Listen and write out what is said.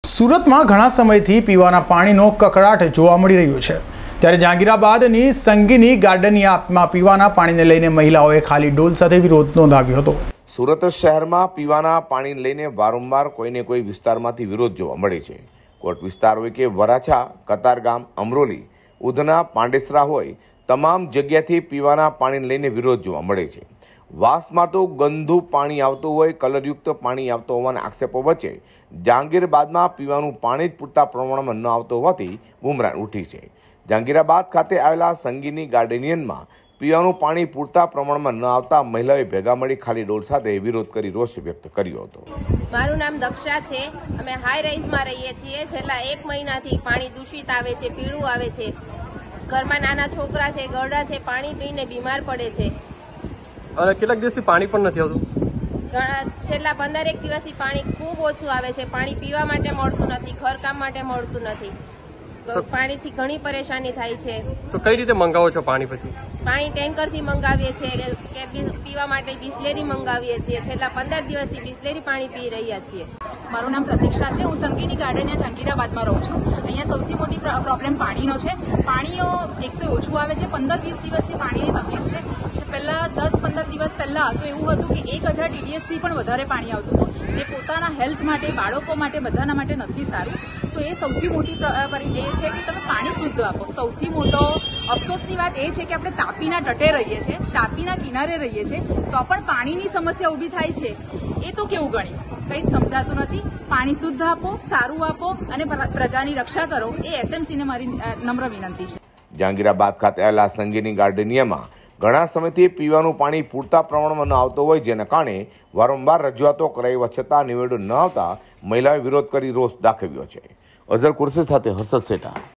સુરતમાં ઘણા સમયથી પીવાના પાણીનો કકળાટ જોવા મળી રહ્યો છે। ત્યારે જહાંગીરાબાદની સંગીની ગાર્ડનિયામાં પીવાના પાણીને લઈને મહિલાઓએ ખાલી ડોલ સાથે વિરોધ નોંધાવ્યો હતો। સુરત શહેરમાં પીવાના પાણીને લઈને વારંવાર કોઈને કોઈ વિસ્તારમાંથી વિરોધ જોવા મળે છે। કોટ વિસ્તાર હોય કે વરાછા, કતારગામ, અમરોલી, ઉધના, પાંડેસરા હોય, તમામ જગ્યાથી પીવાના પાણીને લઈને વિરોધ જોવા મળે છે। વાસમાં તો ગંદુ પાણી આવતું હોય, કલરયુક્ત પાણી આવતું હોવાના આક્ષેપો વચ્ચે જહાંગીરાબાદમાં પીવાનું પાણી જ પૂરતા પ્રમાણમાં ન આવતું હોવાથી બુમરાણ ઉઠી છે। જહાંગીરાબાદ ખાતે આવેલા સંગીની ગાર્ડનિયનમાં પીવાનું પાણી પૂરતા પ્રમાણમાં ન આવતા મહિલાઓએ ભેગા મળી ખાલી ડોલ સાથે વિરોધ કરી રોષ વ્યક્ત કર્યો હતો। મારું નામ દક્ષા છે। અમે હાઈ રાઈઝમાં રહીએ છીએ। છેલ્લા 1 મહિનાથી પાણી દૂષિત આવે છે, પીળું આવે છે। ઘરમાં નાના છોકરા છે, ગરડા છે, પાણી પીને બીમાર પડે છે। અને કેટલાક દિવસથી પાણી પણ નથી આવતું। છેલ્લા 15 દિવસથી પાણી ખૂબ ઓછું આવે છે। પાણી પીવા માટે મળતું નથી, ઘરકામ માટે મળતું નથી। પાણીથી ઘણી પરેશાની થાય છે। તો કઈ રીતે મંગાવો છો પાણી? પછી પાણી ટેન્કરથી મંગાવીએ છીએ કે પીવા માટે બિસ્લેરી મંગાવીએ છીએ। છેલ્લા 15 દિવસથી બિસ્લેરી પાણી પી રહ્યા છીએ। મારું નામ પ્રતીક્ષા છે। હું સંગીની ગાર્ડનિયા જહાંગીરાબાદમાં રહું છું। અહીંયા સૌથી મોટી પ્રોબ્લેમ પાણીનો છે। પાણીઓ એક તો ઓછું આવે છે, 15-20 દિવસથી પાણીની તકલીફ છે। પહેલા 10-15 દિવસ પહેલા તો એવું હતું કે 1000 TDSથી પણ વધારે પાણી આવતું હતું, જે પોતાના હેલ્થ માટે, બાળકો માટે, બધાના માટે નથી સારું। તો એ સૌથી મોટી એ છે કે તમે પાણી શુદ્ધ આપો। સૌથી મોટો અફસોસની વાત એ છે કે આપણે તાપીના તટે રહીએ છીએ, તાપીના કિનારે રહીએ છીએ, તો પણ પાણીની સમસ્યા ઊભી થાય છે। એ તો કેવું ગણી કંઈ સમજાતું નથી। પાણી શુદ્ધ આપો, સારું આપો અને પ્રજાની રક્ષા કરો, એ SMCને મારી નમ્ર વિનંતી છે। જહાંગીરાબાદ ખાતે આવેલા સંગીની ગાર્ડનિયામાં ઘણા સમયથી પીવાનું પાણી પૂરતા પ્રમાણમાં ન આવતું હોય, જેના કારણે વારંવાર રજૂઆતો કરાવ્યા છતાં નિવેડો ન આવતા મહિલાઓએ વિરોધ કરી રોષ દાખવ્યો છે। અઝર કુર્સી સાથે હર્ષદ સેઠા।